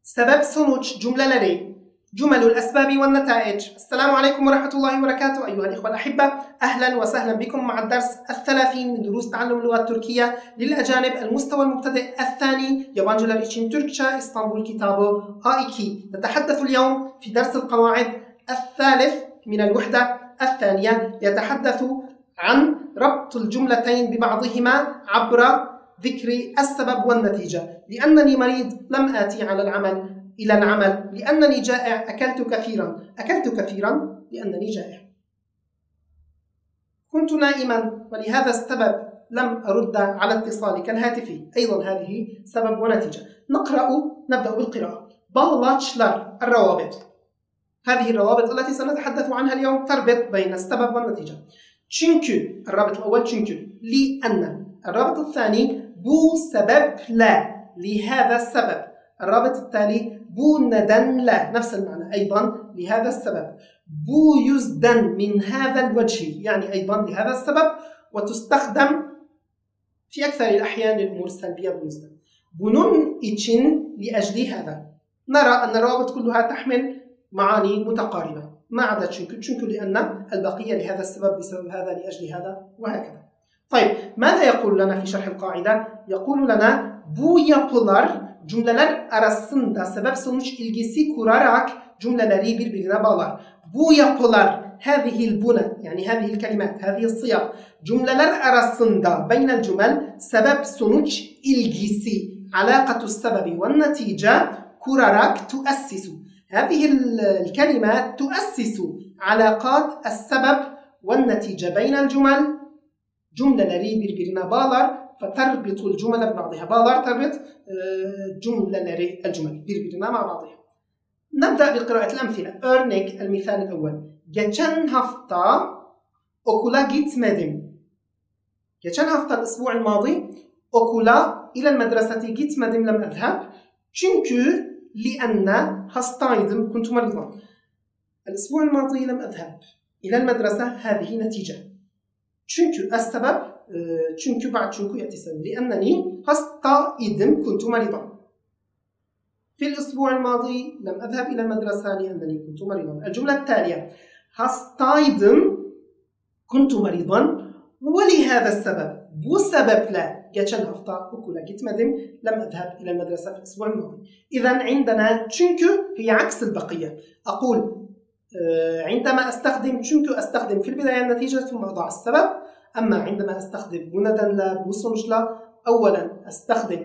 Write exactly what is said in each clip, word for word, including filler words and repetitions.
Sebep sonuç cümleleri جمل الأسباب والنتائج. السلام عليكم ورحمة الله وبركاته أيها الإخوة الأحبة، أهلا وسهلا بكم مع الدرس الثلاثين من دروس تعلم اللغة التركية للأجانب المستوى المبتدئ الثاني. yabancılar için Türkçe İstanbul kitabı A iki. نتحدث اليوم في درس القواعد الثالث من الوحدة الثانية، يتحدث عن ربط الجملتين ببعضهما عبر ذكر السبب والنتيجة. لأنني مريض لم آتي على العمل إلى العمل، لأنني جائع أكلت كثيرا، أكلت كثيرا لأنني جائع. كنت نائما ولهذا السبب لم أرد على اتصالك الهاتفي، أيضا هذه سبب ونتيجة. نقرأ، نبدأ بالقراءة. bağlaçlar الروابط، هذه الروابط التي سنتحدث عنها اليوم تربط بين السبب والنتيجة. Çünkü الرابط الأول çünkü، لأن الرابط الثاني bu sebeple، لهذا السبب. الرابط التالي bu nedenle، نفس المعنى أيضا لهذا السبب. bu yüzden من هذا الوجه، يعني أيضا لهذا السبب، وتستخدم في أكثر الأحيان للأمور السلبية bu yüzden. bunun için لأجل هذا. نرى أن الروابط كلها تحمل معاني متقاربة ما عدا çünkü، çünkü لأن البقية لهذا السبب، بسبب هذا، لأجل هذا، وهكذا. طيب ماذا يقول لنا في شرح القاعدة؟ يقول لنا bu yapılar cümleler arasında sebep sonuç ilgisi kurarak cümleleri birbirine bağlar. Bu yapılar هذه البنى يعني هذه الكلمات هذه الصيغ cümleler arasında بين الجمل sebep sonuç ilgisi علاقة السبب والنتيجة kurarak تؤسس. هذه الكلمات تؤسس علاقات السبب والنتيجة بين الجمل، cümleleri birbirine bağlar. فتربط الجمل ببعضها، bağlar تربط جملleri الجمل birbirine مع بعضها. نبدأ بقراءة الأمثلة. örnek المثال الأول. geçen hafta okula gitmedim. geçen hafta الأسبوع الماضي okula إلى المدرسة gitmedim لم أذهب. çünkü لأن hastaydım كنت مريضا. الأسبوع الماضي لم أذهب إلى المدرسة هذه نتيجة. çünkü السبب çünkü بعد çünkü يأتي سبب. لأنني hastaydım كنت مريضا. في الأسبوع الماضي لم أذهب إلى المدرسة لأنني كنت مريضا. الجملة التالية. hastaydım كنت مريضا ولهذا السبب. bu sebeple geçen hafta okula gitmedim لم أذهب إلى المدرسة في الأسبوع الماضي. إذن عندنا çünkü هي عكس البقية. أقول عندما أستخدم çünkü أستخدم في البداية النتيجة ثم أضع السبب. أما عندما أستخدم bu nedenle bu sonuçla أولا أستخدم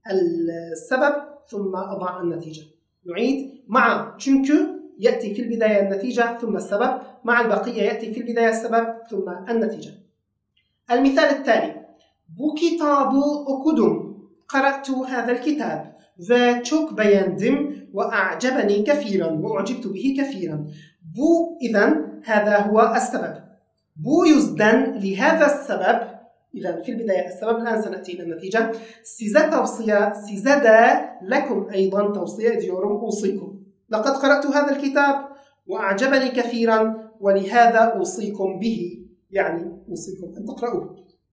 السبب ثم أضع النتيجة. نعيد. مع çünkü يأتي في البداية النتيجة ثم السبب، مع البقية يأتي في البداية السبب ثم النتيجة. المثال التالي. bu kitabı okudum. قرأت هذا الكتاب ve çok beğendim وأعجبني كثيرا وأعجبت به كثيرا. bu إذن هذا هو السبب. bu yüzden لهذا السبب. إذن في البداية السبب، الآن سنأتي إلى النتيجة. size tavsiye، size de لكم أيضا tavsiye ediyorum، أوصيكم. لقد قرأت هذا الكتاب وأعجبني كثيرا ولهذا أوصيكم به، يعني أوصيكم أن تقرأوه.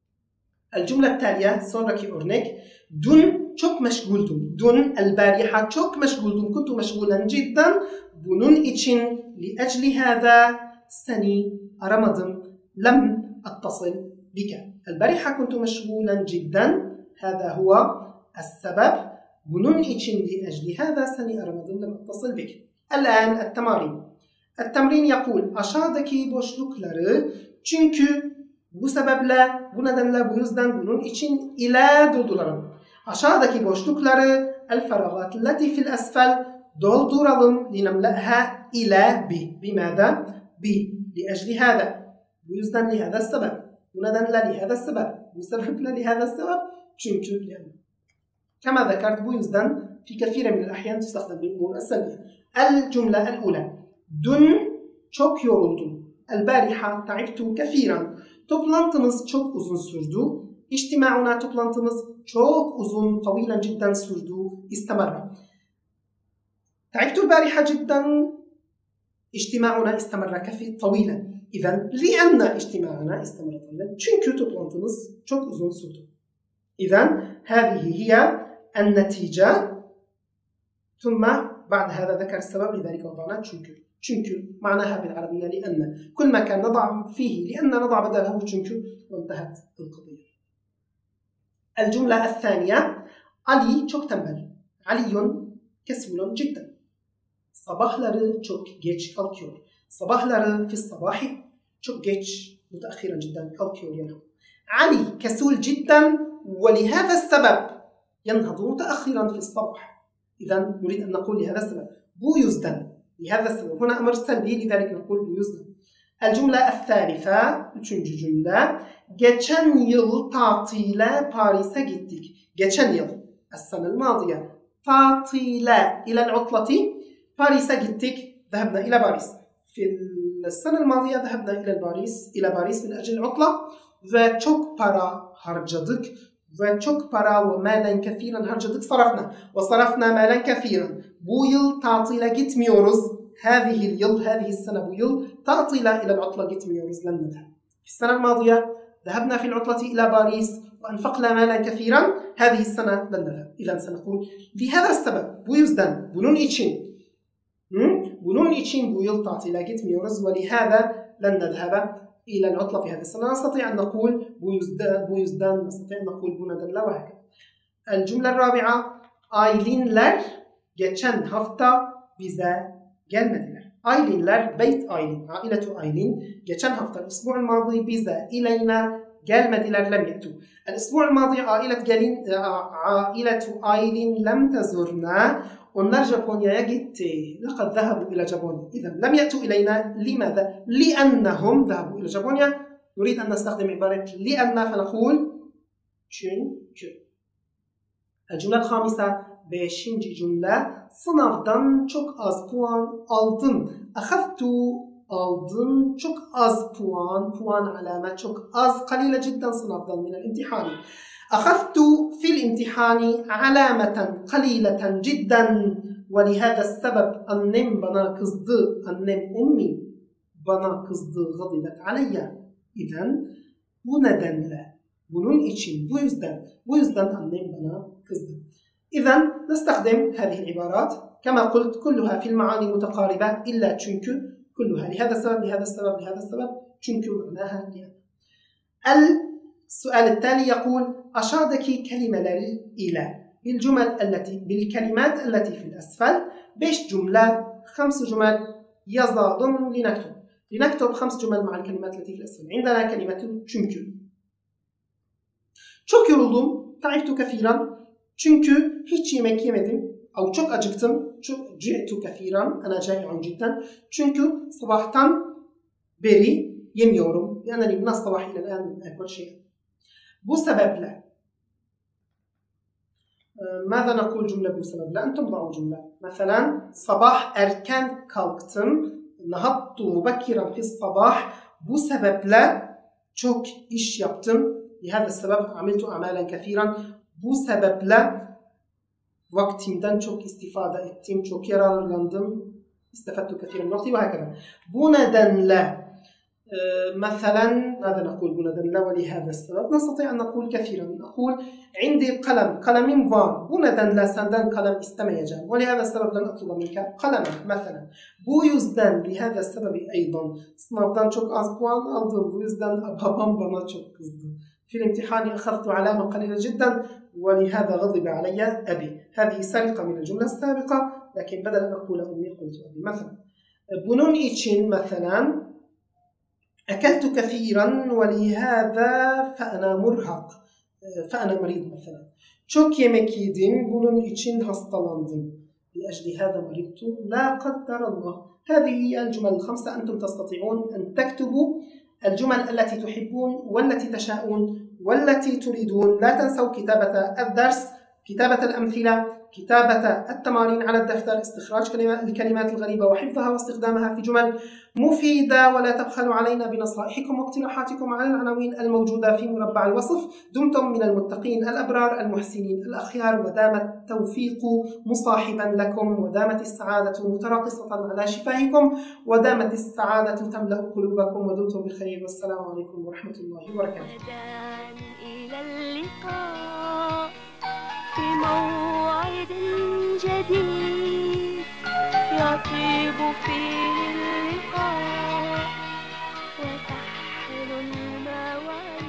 الجملة التالية sonraki örnek. dün çok meşguldum. dün البارحة çok meşguldum كنت مشغولا جدا. bunun için لأجل هذا seni aramadım لم أتصل بك. البارحة كنت مشغولا جدا هذا هو السبب. bunun için لأجل هذا seni aramadım لم أتصل بك. الآن التمارين. التمرين يقول aşağıdaki boşlukları çünkü bu sebeple, bu nedenle, bu yüzden, bunun için ile dolduralım. Aşağıdaki boşlukları الفراغات التي في الأسفل dolduralım. لنملأها إلى ب. بماذا؟ ب. لأجل هذا. bu yüzden لهذا السبب. bu nedenle لهذا السبب. bu sebeple لهذا السبب. çünkü لأن. كما ذكرت bu yüzden في كثير من الأحيان تستخدم بالأمور السلبية. الجملة الأولى. dün çok yoruldum. البارحة تعبت كثيرا. toplantımız çok uzun sürdü. اجتماعنا toplantımız çok uzun طويلا جدا sürdü. استمر. تعبت البارحة جدا. اجتماعنا استمر كثير طويلا. إذن لأن اجتماعنا استمر طويلا çünkü toplantımız çok uzun sürdü. إذن هذه هي النتيجة ثم بعد هذا ذكر السبب لذلك وضعنا تشونكو. تشونكو معناها بالعربية لأن، كل ما كان نضع فيه لأن نضع بدله تشونكو وانتهت القضية. الجملة الثانية علي çok tembel. علي كسول جدا. Sabahları çok geç kalkıyor. Sabahları في الصباح çok geç متأخرا جدا kalkıyor ينهض. علي كسول جدا ولهذا السبب ينهض متأخرا في الصباح. إذا نريد أن نقول لهذا السبب bu yüzden لهذا السبب. هنا أمر سلبي لذلك نقول bu yüzden. الجملة الثالثة üçüncü cümle geçen yıl tatile Paris'e gittik. geçen yıl السنة الماضية tatile إلى العطلة باريس gittik. ذهبنا إلى باريس. في السنة الماضية ذهبنا إلى باريس إلى باريس من أجل العطلة ve çok para harcadık ve çok para ve malen kefiren harcadık صرفنا وصرفنا مالا كثيرا. Bu yıl tatile gitmiyoruz. هذه اليل هذه السنة bu yıl tatile إلى العطلة gitmiyoruz. لن نذهب. في السنة الماضية ذهبنا في العطلة إلى باريس وأنفقنا مالا كثيرا. هذه السنة لن نذهب. إذا سنقول لهذا السبب bu yüzden bunun için bunun için bu yıl tatile gitmiyoruz ولهذا لن نذهب إلى العطلة في هذه السنة. نستطيع أن نقول bu yüzden, bu yüzden نستطيع أن نقول bu nedenle وهكذا. الجملة الرابعة Aylinler geçen hafta bize gelmediler. Aylinler beyt Aylin, ailetu Aylin geçen hafta الأسبوع الماضي bize إلينا gelmediler لم يأتوا. الأسبوع الماضي عائلة جالين عائلة آيلين لم تزورنا. onlar Japonya'ya gitti. لقد ذهبوا إلى جابونيا. إذا لم يأتوا إلينا لماذا؟ لأنهم ذهبوا إلى جابونيا. نريد أن نستخدم عبارة لأن فنقول çünkü. الجملة الخامسة beşinci cümle sınavdan çok az puan aldın. أخذت aldın çok az puan. puan علامة çok az. قليلة جدا sınavdan من الامتحان. أخذت في الامتحان علامة قليلة جدا ولهذا السبب annem bana kızdı. annem أمي bana kızdı. غضبت علي. İzen bu nedenle, bunun için, bu yüzden, bu yüzden annem bana kızdı. إذن نستخدم هذه العبارات كما قلت كلها في المعاني متقاربة إلا çünkü كلها لهذا السبب لهذا السبب لهذا السبب çünkü معناها لهذا. السؤال التالي يقول aşağıdaki kelimeleri ile بالجمل التي بالكلمات التي في الأسفل beş cümle خمس جمل yazalım لنكتب لنكتب خمس جمل مع الكلمات التي في الأسفل. عندنا كلمة çünkü. Çok yoruldum. تعبت كثيرا. Çünkü hiç yemek yemedim. أو çok acıktım. çok جعت كثيرا. أنا جائع جدا. Çünkü sabahtan beri yemiyorum. لأنني من الصباح إلى الآن لم آكل شيئا. bu sebeple ماذا نقول جملة bu sebeple أنتم ضعوا جملة. مثلا sabah erken kalktım. نهضت مبكرا في الصباح. bu sebeple çok iş yaptım. لهذا السبب عملت أعمالا كثيرا. bu sebeple vaktimden çok istifade ettim. çok yararlandım. استفدت كثيرا من وقتي وهكذا. bu nedenle مثلا ماذا نقول bu nedenle ولهذا السبب نستطيع أن نقول كثيرا. نقول عندي قلم. قلمim var. bu nedenle senden kalem istemeyeceğim. ولهذا السبب لن أطلب منك قلما مثلا. bu yüzden لهذا السبب أيضا sınavdan çok az puan aldım. bu yüzden babam bana çok kızdı. في الامتحان أخذت علامة قليلة جدا ولهذا غضب علي أبي. هذه سرقة من الجملة السابقة لكن بدل أن أقول أمي قلت أبي مثلا. bunun için مثلا أكلت كثيرا ولهذا فأنا مرهق. فأنا مريض مثلا. çok yemek yedim bunun için hastalandım. لأجل هذا مرضت لا قدر الله. هذه هي الجمل الخمسة. أنتم تستطيعون أن تكتبوا الجمل التي تحبون والتي تشاءون والتي تريدون. لا تنسوا كتابة الدرس، كتابة الأمثلة، كتابة التمارين على الدفتر، استخراج الكلمات الغريبة وحفظها واستخدامها في جمل مفيدة. ولا تبخلوا علينا بنصائحكم واقتراحاتكم على العناوين الموجودة في مربع الوصف. دمتم من المتقين الأبرار المحسنين الأخيار ودام التوفيق مصاحبا لكم ودامت السعادة متراقصة على شفاهكم ودامت السعادة تملأ قلوبكم ودمتم بخير والسلام عليكم ورحمة الله وبركاته. إلى اللقاء في موعد جديد. يطيب فيه اللقاء وتحلو المواعيد.